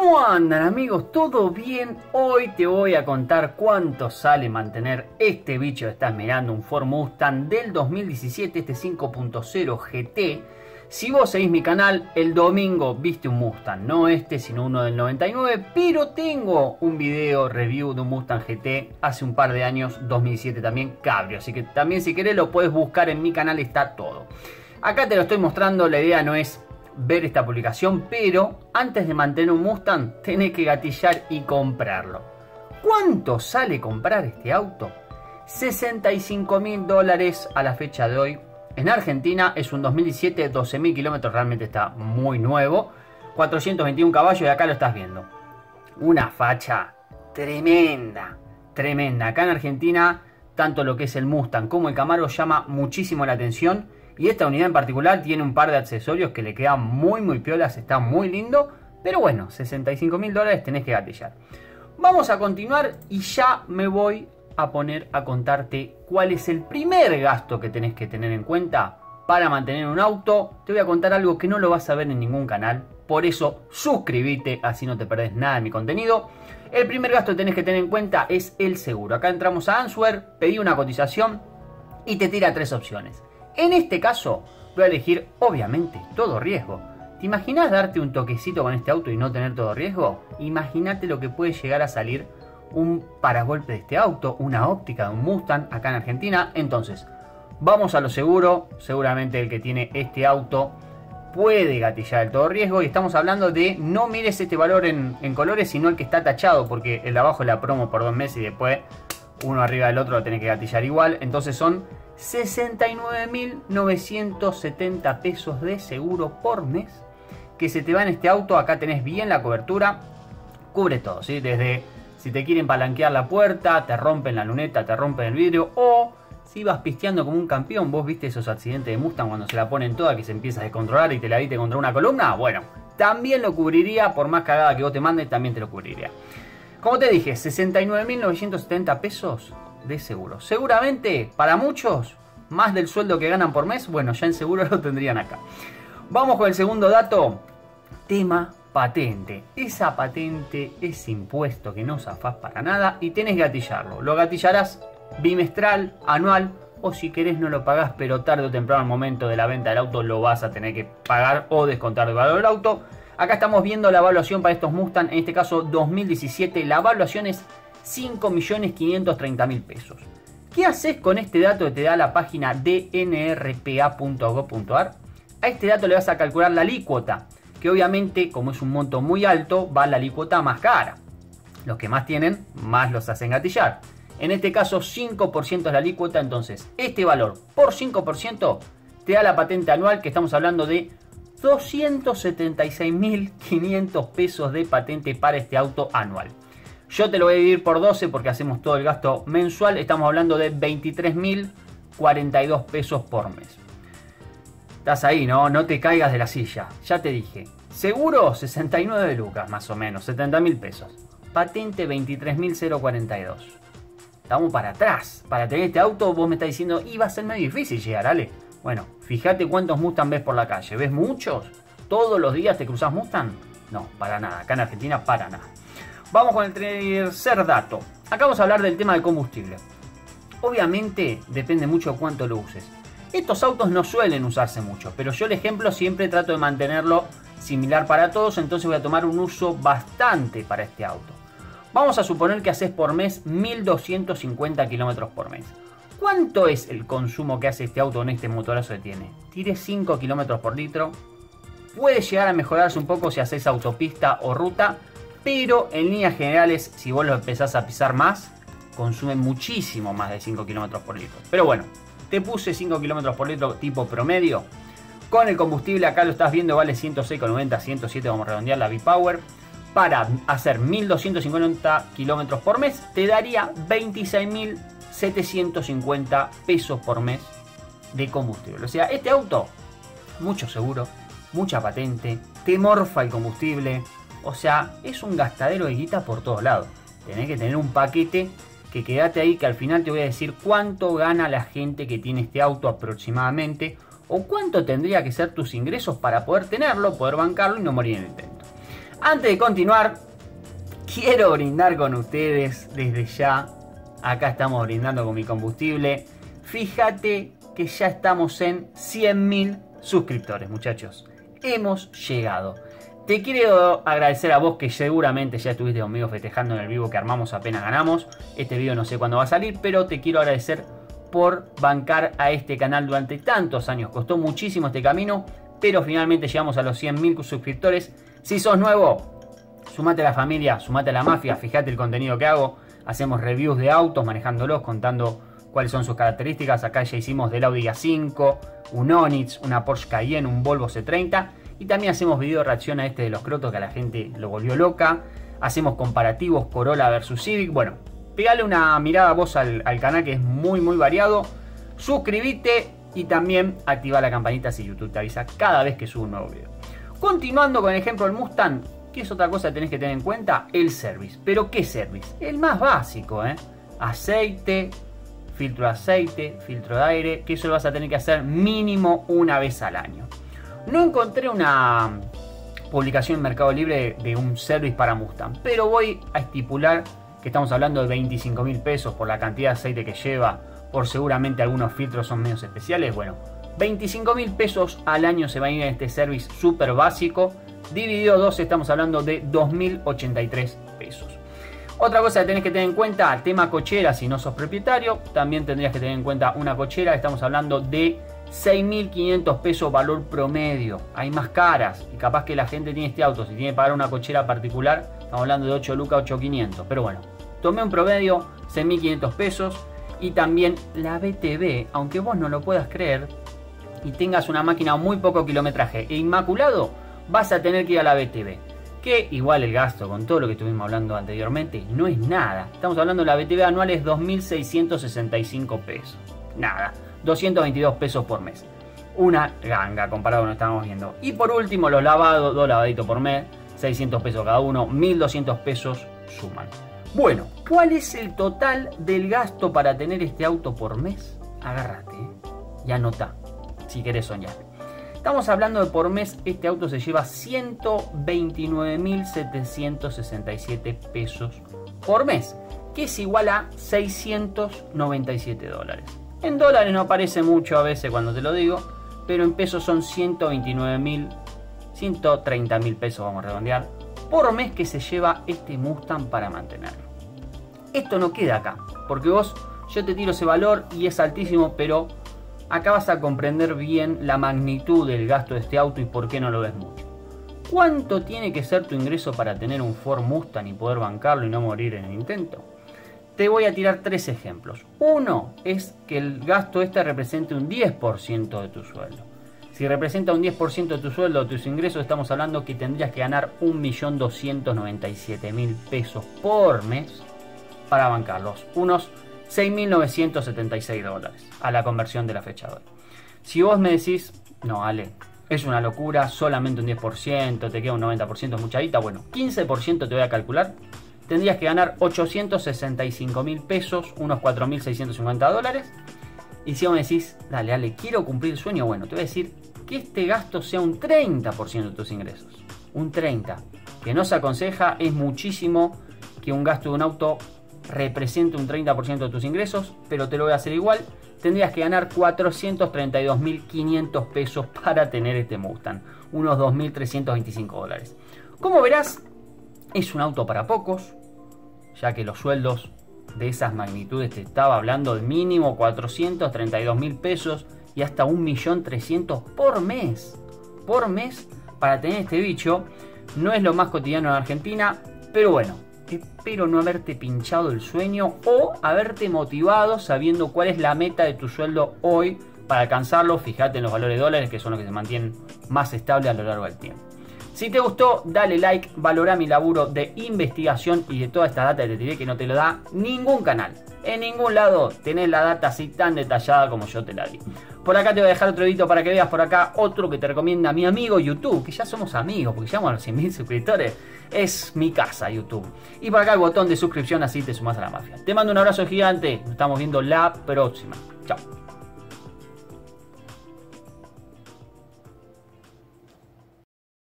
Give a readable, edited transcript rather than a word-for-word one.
¿Cómo andan, amigos? ¿Todo bien? Hoy te voy a contar cuánto sale mantener este bicho que estás mirando, un Ford Mustang del 2017, este 5.0 GT. Si vos seguís mi canal, el domingo viste un Mustang, no este sino uno del 99, pero tengo un video review de un Mustang GT hace un par de años, 2007 también, cabrio, así que también si querés lo puedes buscar en mi canal, está todo. Acá te lo estoy mostrando, la idea no es ver esta publicación, pero antes de mantener un Mustang tenés que gatillar y comprarlo. ¿Cuánto sale comprar este auto? $65.000 a la fecha de hoy. En Argentina es un 2017, 12.000 kilómetros, realmente está muy nuevo. 421 caballos y acá lo estás viendo. Una facha tremenda, tremenda. Acá en Argentina, tanto lo que es el Mustang como el Camaro llama muchísimo la atención. Y esta unidad en particular tiene un par de accesorios que le quedan muy piolas, está muy lindo. Pero bueno, $65.000 tenés que gatillar. Vamos a continuar y ya me voy a poner a contarte cuál es el primer gasto que tenés que tener en cuenta para mantener un auto. Te voy a contar algo que no lo vas a ver en ningún canal. Por eso suscríbete, así no te perdés nada de mi contenido. El primer gasto que tenés que tener en cuenta es el seguro. Acá entramos a Answer, pedí una cotización y te tira tres opciones. En este caso voy a elegir, obviamente, todo riesgo. ¿Te imaginas darte un toquecito con este auto y no tener todo riesgo? Imagínate lo que puede llegar a salir un paragolpe de este auto, una óptica de un Mustang acá en Argentina. Entonces, vamos a lo seguro. Seguramente el que tiene este auto puede gatillar el todo riesgo. Y estamos hablando de, no mires este valor en colores, sino el que está tachado, porque el de abajo es la promo por 2 meses y después uno arriba del otro lo tenés que gatillar igual. Entonces son 69.970 pesos de seguro por mes que se te va en este auto. Acá tenés bien la cobertura, cubre todo, ¿sí? Desde si te quieren palanquear la puerta, te rompen la luneta, te rompen el vidrio, o si vas pisteando como un campeón. Vos viste esos accidentes de Mustang cuando se la ponen toda, que se empieza a descontrolar y te la diste contra una columna. Bueno, también lo cubriría, por más cagada que vos te mandes, también te lo cubriría. Como te dije, 69.970 pesos de seguro. Seguramente para muchos más del sueldo que ganan por mes. Bueno, ya en seguro lo tendrían acá. Vamos con el segundo dato. Tema patente. Esa patente, ese impuesto que no zafás para nada y tenés que gatillarlo. Lo gatillarás bimestral, anual, o si querés no lo pagás, pero tarde o temprano al momento de la venta del auto lo vas a tener que pagar o descontar del valor del auto. Acá estamos viendo la evaluación para estos Mustang, en este caso 2017. La evaluación es 5.530.000 pesos. ¿Qué haces con este dato que te da la página dnrpa.gov.ar? A este dato le vas a calcular la alícuota, que obviamente, como es un monto muy alto, va la alícuota más cara. Los que más tienen, más los hacen gatillar. En este caso, 5% es la alícuota, entonces este valor por 5% te da la patente anual, que estamos hablando de 276.500 pesos de patente para este auto anual. Yo te lo voy a dividir por 12 porque hacemos todo el gasto mensual. Estamos hablando de 23.042 pesos por mes. Estás ahí, ¿no? No te caigas de la silla. Ya te dije. Seguro 69 lucas más o menos, 70.000 pesos. Patente 23.042. Estamos para atrás. Para tener este auto vos me estás diciendo, y va a ser medio difícil llegar, ¿ale? Bueno, fíjate cuántos Mustang ves por la calle. ¿Ves muchos? ¿Todos los días te cruzás Mustang? No, para nada. Acá en Argentina, para nada. Vamos con el tercer dato. Acá vamos a hablar del tema del combustible. Obviamente depende mucho cuánto lo uses. Estos autos no suelen usarse mucho, pero yo el ejemplo siempre trato de mantenerlo similar para todos, entonces voy a tomar un uso bastante para este auto. Vamos a suponer que haces por mes 1.250 kilómetros por mes. ¿Cuánto es el consumo que hace este auto en este motorazo que tiene? Tire 5 kilómetros por litro. Puede llegar a mejorarse un poco si haces autopista o ruta, pero en líneas generales, si vos lo empezás a pisar más, consume muchísimo más de 5 kilómetros por litro. Pero bueno, te puse 5 kilómetros por litro tipo promedio. Con el combustible, acá lo estás viendo, vale 106,90, 107, vamos a redondear la V-Power. Para hacer 1.250 kilómetros por mes, te daría 26.750 pesos por mes de combustible. O sea, este auto, mucho seguro, mucha patente, te morfa el combustible. O sea, es un gastadero de guita por todos lados. Tenés que tener un paquete que quédate ahí, que al final te voy a decir cuánto gana la gente que tiene este auto aproximadamente, o cuánto tendría que ser tus ingresos para poder tenerlo, poder bancarlo y no morir en el intento. Antes de continuar, quiero brindar con ustedes desde ya. Acá estamos brindando con mi combustible. Fíjate que ya estamos en 100.000 suscriptores, muchachos. Hemos llegado. Te quiero agradecer a vos que seguramente ya estuviste conmigo festejando en el vivo que armamos apenas ganamos. Este video no sé cuándo va a salir, pero te quiero agradecer por bancar a este canal durante tantos años. Costó muchísimo este camino, pero finalmente llegamos a los 100.000 suscriptores. Si sos nuevo, sumate a la familia, sumate a la mafia, fíjate el contenido que hago. Hacemos reviews de autos, manejándolos, contando cuáles son sus características. Acá ya hicimos del Audi A5, un Onix, una Porsche Cayenne, un Volvo C30. Y también hacemos video reacción a este de los Crotos que a la gente lo volvió loca. Hacemos comparativos Corolla versus Civic. Bueno, pegale una mirada vos al canal que es muy variado. Suscríbete y también activa la campanita si YouTube te avisa cada vez que subo un nuevo video. Continuando con el ejemplo del Mustang, ¿qué es otra cosa que tenés que tener en cuenta? El service. ¿Pero qué service? El más básico, aceite, filtro de aceite, filtro de aire, que eso lo vas a tener que hacer mínimo una vez al año. No encontré una publicación en Mercado Libre de un service para Mustang, pero voy a estipular que estamos hablando de 25.000 pesos por la cantidad de aceite que lleva, por seguramente algunos filtros son medios especiales. Bueno, 25.000 pesos al año se va a ir en este service súper básico. Dividido 2 estamos hablando de 2.083 pesos. Otra cosa que tenés que tener en cuenta, tema cochera, si no sos propietario, también tendrías que tener en cuenta una cochera. Estamos hablando de 6.500 pesos valor promedio. Hay más caras y capaz que la gente tiene este auto. Si tiene que pagar una cochera particular, estamos hablando de 8 lucas, 8.500. Pero bueno, tomé un promedio, 6.500 pesos. Y también la BTV, aunque vos no lo puedas creer y tengas una máquina muy poco kilometraje e inmaculado, vas a tener que ir a la BTV. Que igual el gasto con todo lo que estuvimos hablando anteriormente no es nada. Estamos hablando de la BTV anual es 2.665 pesos. Nada. 222 pesos por mes. Una ganga comparado con lo que estábamos viendo. Y por último los lavados, 2 lavaditos por mes, 600 pesos cada uno, 1.200 pesos suman. Bueno, ¿cuál es el total del gasto para tener este auto por mes? Agárrate y anota si querés soñar. Estamos hablando de por mes, este auto se lleva 129.767 pesos por mes, que es igual a 697 dólares. En dólares no parece mucho a veces cuando te lo digo, pero en pesos son 130.000 pesos, vamos a redondear, por mes que se lleva este Mustang para mantenerlo. Esto no queda acá, porque yo te tiro ese valor y es altísimo, pero acá vas a comprender bien la magnitud del gasto de este auto y por qué no lo ves mucho. ¿Cuánto tiene que ser tu ingreso para tener un Ford Mustang y poder bancarlo y no morir en el intento? Te voy a tirar 3 ejemplos. Uno es que el gasto represente un 10% de tu sueldo. Si representa un 10% de tu sueldo o tus ingresos, estamos hablando que tendrías que ganar 1.297.000 pesos por mes para bancarlos. Unos 6.976 dólares a la conversión de la fecha de hoy. Si vos me decís, no, Ale, es una locura, solamente un 10%, te queda un 90%, mucha guita, bueno, 15% te voy a calcular. Tendrías que ganar 865.000 pesos, unos 4.650 dólares. Y si vos me decís, dale, Ale, quiero cumplir el sueño, bueno, te voy a decir que este gasto sea un 30% de tus ingresos. Un 30%. Que no se aconseja, es muchísimo que un gasto de un auto represente un 30% de tus ingresos, pero te lo voy a hacer igual. Tendrías que ganar 432.500 pesos para tener este Mustang. Unos 2.325 dólares. Como verás, es un auto para pocos, ya que los sueldos de esas magnitudes te estaba hablando de mínimo 432.000 pesos y hasta 1.300.000 por mes. Por mes para tener este bicho. No es lo más cotidiano en Argentina, pero bueno, espero no haberte pinchado el sueño o haberte motivado sabiendo cuál es la meta de tu sueldo hoy para alcanzarlo. Fíjate en los valores de dólares, que son los que se mantienen más estables a lo largo del tiempo. Si te gustó, dale like, valora mi laburo de investigación y de toda esta data que te tiré que no te lo da ningún canal. En ningún lado tenés la data así tan detallada como yo te la di. Por acá te voy a dejar otro videito para que veas por acá otro que te recomienda mi amigo YouTube, que ya somos amigos porque llegamos a los 100.000 suscriptores. Es mi casa YouTube. Y por acá el botón de suscripción, así te sumás a la mafia. Te mando un abrazo gigante, nos estamos viendo la próxima. Chao.